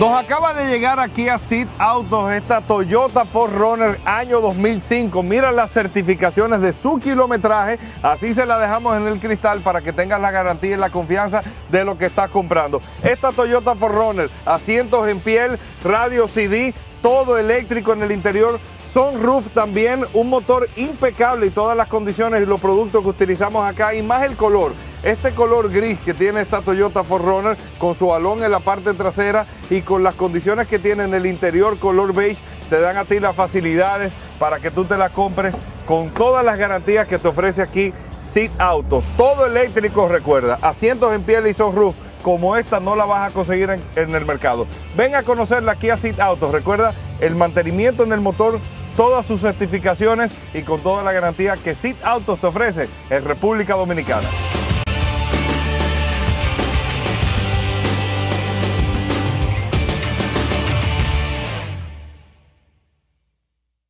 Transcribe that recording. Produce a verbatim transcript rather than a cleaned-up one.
Nos acaba de llegar aquí a Seat Autos esta Toyota cuatro Runner año dos mil cinco. Mira las certificaciones de su kilometraje. Así se la dejamos en el cristal para que tengas la garantía y la confianza de lo que estás comprando. Esta Toyota cuatro Runner, asientos en piel, radio C D, todo eléctrico en el interior, sunroof también, un motor impecable y todas las condiciones y los productos que utilizamos acá y más el color. Este color gris que tiene esta Toyota cuatro Runner con su alón en la parte trasera y con las condiciones que tiene en el interior color beige te dan a ti las facilidades para que tú te la compres con todas las garantías que te ofrece aquí Seat Autos. Todo eléctrico, recuerda, asientos en piel y sunroof. Como esta no la vas a conseguir en, en el mercado. Ven a conocerla aquí a Seat Autos. Recuerda el mantenimiento en el motor, todas sus certificaciones y con toda la garantía que Seat Autos te ofrece en República Dominicana.